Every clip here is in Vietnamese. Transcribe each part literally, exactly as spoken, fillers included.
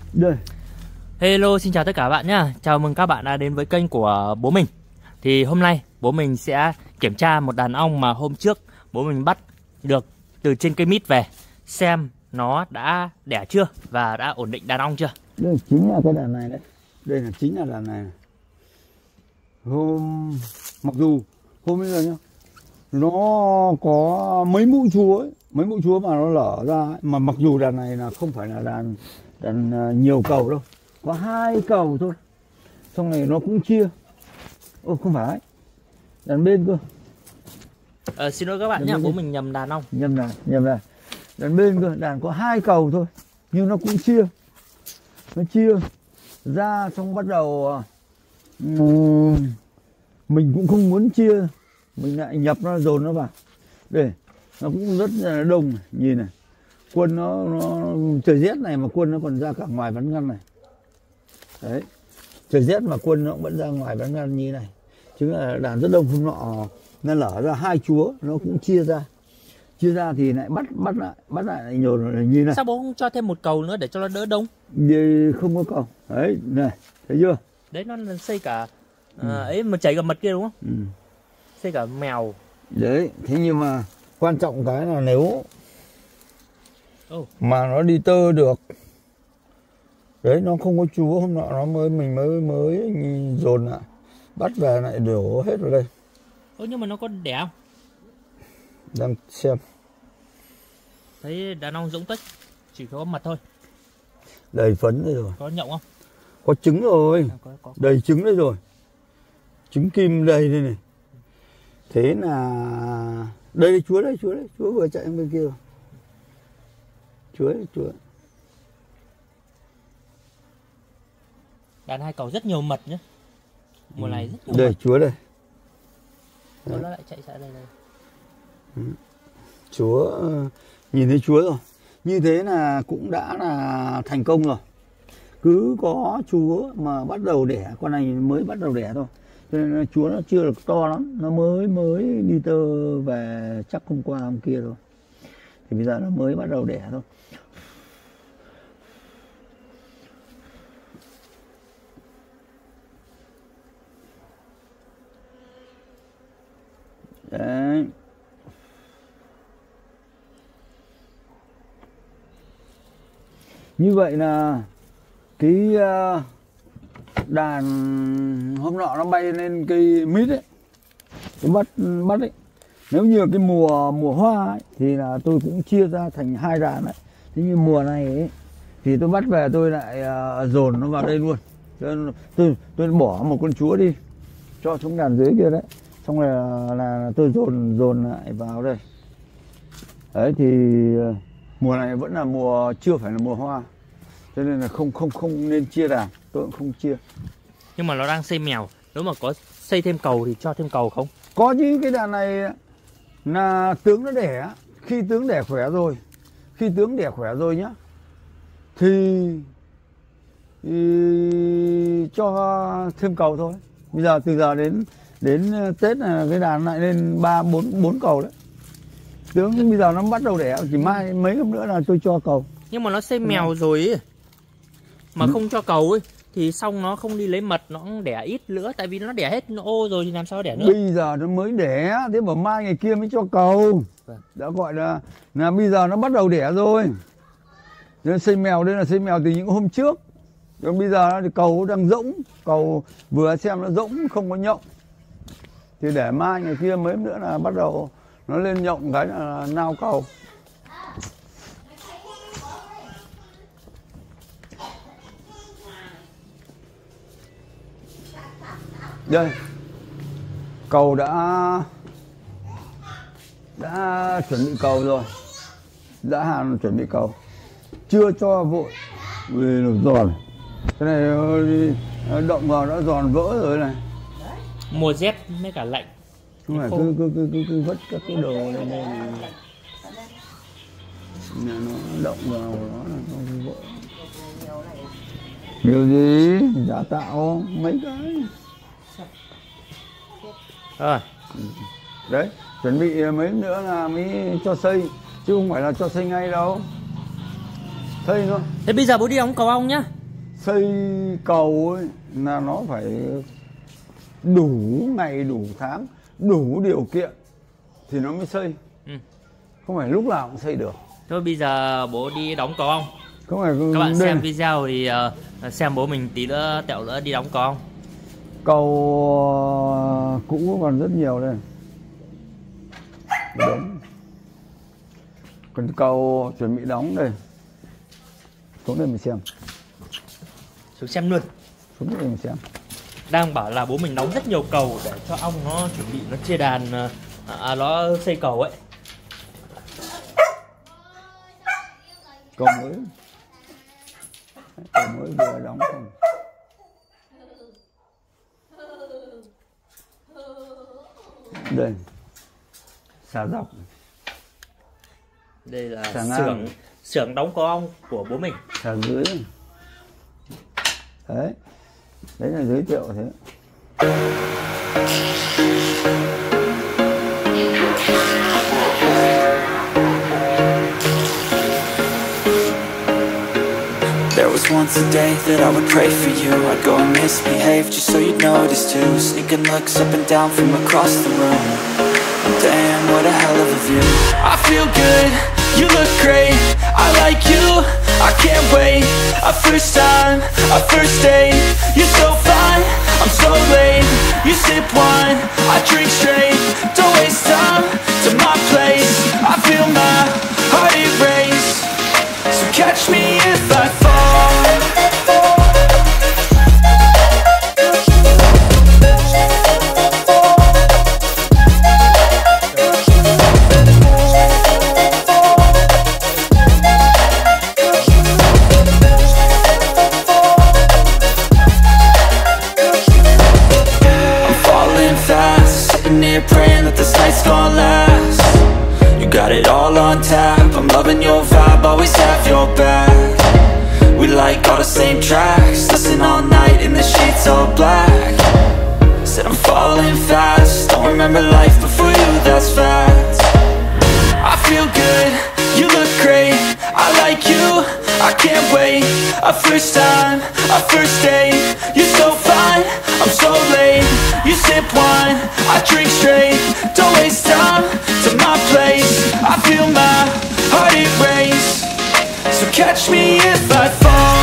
Đây. Hello, xin chào tất cả các bạn nhé. Chào mừng các bạn đã đến với kênh của bố mình. Thì hôm nay bố mình sẽ kiểm tra một đàn ong mà hôm trước bố mình bắt được từ trên cây mít về, xem nó đã đẻ chưa và đã ổn định đàn ong chưa. Đây chính là cái đàn này đấy. Đây là chính là đàn này. Hôm mặc dù hôm bây giờ nhá, nó có mấy mũi chúa ấy, mấy mũi chúa mà nó lở ra ấy. Mà mặc dù đàn này là không phải là đàn đàn nhiều cầu đâu, có hai cầu thôi. Xong này nó cũng chia. Ô không phải, đàn bên cơ. Ờ, xin lỗi các bạn nhé, bố mình nhầm đàn ong. Nhầm đàn, nhầm đàn. Đàn bên cơ, đàn có hai cầu thôi, nhưng nó cũng chia. Nó chia ra xong bắt đầu um, mình cũng không muốn chia, mình lại nhập nó dồn nó vào. Đây, nó cũng rất là đông, nhìn này. Quân nó, nó trời rét này mà quân nó còn ra cả ngoài ván ngăn này. Đấy, trời rét mà quân nó cũng vẫn ra ngoài ván ngăn như này. Chứ là đàn rất đông, hôm nọ nó lở ra hai chúa, nó cũng chia ra. Chia ra thì lại bắt bắt lại, bắt lại nhiều như này. Sao bố không cho thêm một cầu nữa để cho nó đỡ đông? Vì không có cầu. Đấy, này, thấy chưa? Đấy, nó xây cả ừ. à, ấy mà chảy cả mật kia đúng không? Ừ. Xây cả mèo. Đấy, thế nhưng mà quan trọng cái là nếu oh. mà nó đi tơ được. Đấy, nó không có chúa, hôm nọ nó mới mình mới mới dồn lại, bắt về lại đổ hết vào đây. Ơ nhưng mà nó có đẻ không? Đang xem. Thấy đàn ong dũng tích, chỉ có mật thôi. Đầy phấn đây rồi. Có nhộng không? Có trứng rồi. À, có, có. Đầy trứng đây rồi. Trứng kim đầy đây này. Thế là đây là chúa đây, chúa đấy, chúa vừa chạy bên kia rồi. Chúa đấy, chúa. Đàn hai cầu rất nhiều mật nhé. Mùa ừ. này rất nhiều đây, mật. Chúa đây. Nó lại chạy chạy đây đây. Ừ. Chúa, nhìn thấy chúa rồi. Như thế là cũng đã là thành công rồi. Cứ có chúa mà bắt đầu đẻ, con này mới bắt đầu đẻ thôi. Cho nên chúa nó chưa được to lắm, nó mới mới đi tơ về chắc hôm qua hôm kia thôi. Thì bây giờ nó mới bắt đầu đẻ thôi. Đấy. Như vậy là cái đàn hôm nọ nó bay lên cây mít ấy, cái bắt bắt ấy. Nếu như cái mùa mùa hoa ấy, thì là tôi cũng chia ra thành hai đàn đấy. Thế nhưng mùa này ấy, thì tôi bắt về tôi lại uh, dồn nó vào đây luôn. Tôi, tôi tôi bỏ một con chúa đi cho xuống đàn dưới kia đấy. Xong rồi là, là tôi dồn dồn lại vào đây. Đấy thì uh, mùa này vẫn là mùa, chưa phải là mùa hoa. Cho nên là không không không nên chia đàn, tôi cũng không chia. Nhưng mà nó đang xây mèo, nếu mà có xây thêm cầu thì cho thêm cầu không? Có chứ, cái đàn này là tướng nó đẻ, khi tướng đẻ khỏe rồi, khi tướng đẻ khỏe rồi nhá, thì, thì cho thêm cầu thôi. Bây giờ từ giờ đến đến Tết là cái đàn lại lên ba bốn bốn cầu đấy. Tướng bây giờ nó bắt đầu đẻ, chỉ mai mấy hôm nữa là tôi cho cầu. Nhưng mà nó xây mèo rồi ấy, mà ừ. không cho cầu ấy thì xong nó không đi lấy mật, nó cũng đẻ ít nữa, tại vì nó đẻ hết nó ô rồi thì làm sao đẻ nữa. Bây giờ nó mới đẻ, thế mà mai ngày kia mới cho cầu. Vâng. Đã gọi là là bây giờ nó bắt đầu đẻ rồi. Nên xây mèo đây là xây mèo từ những hôm trước. Còn bây giờ thì cầu đang rỗng, cầu vừa xem nó rỗng không có nhộng. Thì để mai ngày kia mấy nữa là bắt đầu nó lên nhộng cái là nao cầu. Đây, cầu đã đã chuẩn bị cầu rồi, đã hàng chuẩn bị cầu, chưa cho vội vì nó giòn, cái này động vào nó giòn vỡ rồi này. Mùa rét mới cả lạnh, không phải cứ cứ cứ cứ, cứ vứt các cái đồ này đây này. Nó động vào nó là không vỡ. Điều gì giả tạo mấy cái. Rồi. Đấy, chuẩn bị mấy nữa là mới cho xây, chứ không phải là cho xây ngay đâu. Xây thôi. Thế bây giờ bố đi đóng cầu ong nhá. xây cầu ấy là nó phải đủ ngày đủ tháng, đủ điều kiện thì nó mới xây. Ừ. Không phải lúc nào cũng xây được. Thôi bây giờ bố đi đóng có không? Không phải. Các bạn đây. xem video thì uh, xem bố mình tí nữa tẹo nữa đi đóng có không? Cầu uh, cũ còn rất nhiều đây. Đóng. Còn cầu chuẩn bị đóng đây. Xuống đây mình xem. Xuống xem luôn. Xuống đây mình xem. Đang bảo là bố mình đóng rất nhiều cầu để cho ong nó chuẩn bị nó chia đàn, à, nó xây cầu ấy. Cầu mới. Cầu mới vừa đóng không. Đây. Xà dọc. Đây là xưởng xưởng đóng có ong của bố mình. Xà dưới. Đấy. Đấy là giới thiệu thế. There was once a day that I would pray for you. I'd go and misbehave just so you'd notice too. Sneaking looks up and down from across the room. Damn, what a hell of a view. I feel good, you look great. I like you, I can't wait. A first time, a first date. You're so fine, I'm so late. You sip wine, I drink straight. Don't waste time to my place. I feel my heart erase. So catch me if I fall. Praying that this night's gonna last. You got it all on tap. I'm loving your vibe, always have your back. We like all the same tracks. Listen all night in the sheets all black. Said I'm falling fast. Don't remember life before you, that's fact. I feel good, you look great. I like you, I can't wait. A first time, a first date. You're so fine, I'm so late. You sip wine, I drink straight. Don't waste time to my place. I feel my heart erase. So catch me if I fall.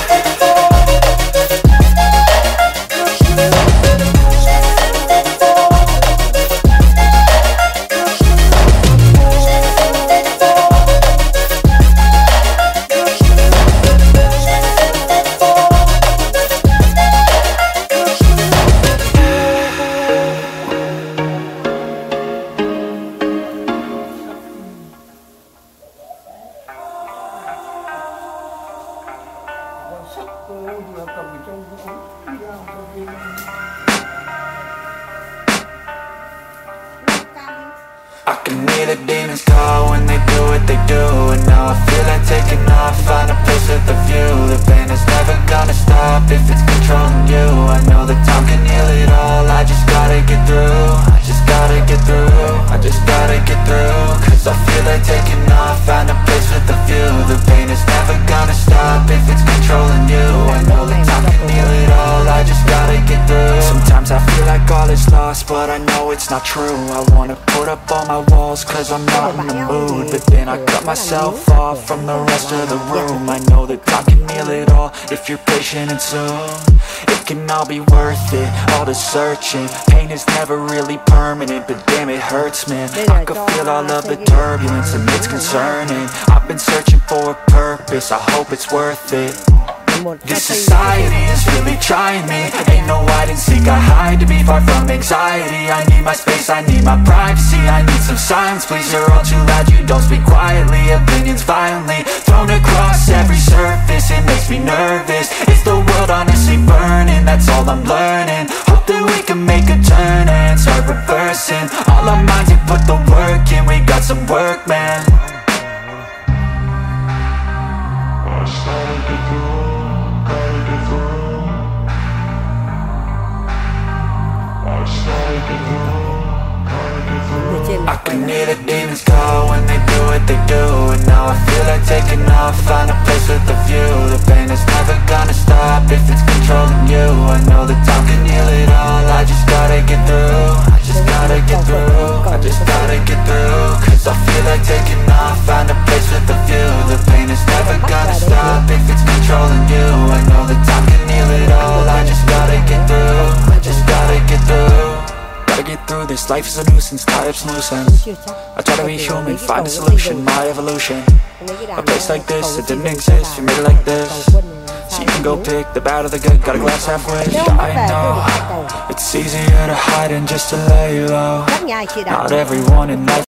I can hear the demons call when they do what they do. And now I feel like taking off, find a place with a view. The pain is never gonna stop if it's controlling you. I know that time can heal it all, I just gotta get through. I just gotta get through, I just gotta get through. Cause I feel like taking off, find a place with a view. The pain is never gonna stop if it's controlling you. I know that time can heal it all, I just gotta get through. Sometimes I feel like all is lost, but I know it's not true. I wanna put up all my walls cause I'm not in the mood. But then I cut myself off from the rest of the room. I know that time can heal it all if you're patient and soon. It can all be worth it, all the searching. Pain is never really permanent, but damn it hurts, man. I could feel all of the turbulence and it's concerning. I've been searching for a purpose, I hope it's worth it. This society is really trying me. Ain't no hide and seek, I hide to be far from anxiety. I need my space, I need my privacy. I need some silence, please, you're all too loud. You don't speak quietly, opinions violently thrown across every surface. It makes me nervous, is the world honestly burning? That's all I'm learning. Hope that we can make a turn and start reversing all our minds and put the work in. We got some work, man. I started to do I can hear the demons call when they do what they do. And now I feel like taking off, find a place with a view. The pain is never gonna stop this life is a nuisance, tie up some loose ends. I try to be human, find a solution, my evolution. A place like this, it didn't exist, you made it like this. So you can go pick the bad or the good, got a glass halfway. I know, it's easier to hide than just to lay low. Not everyone in life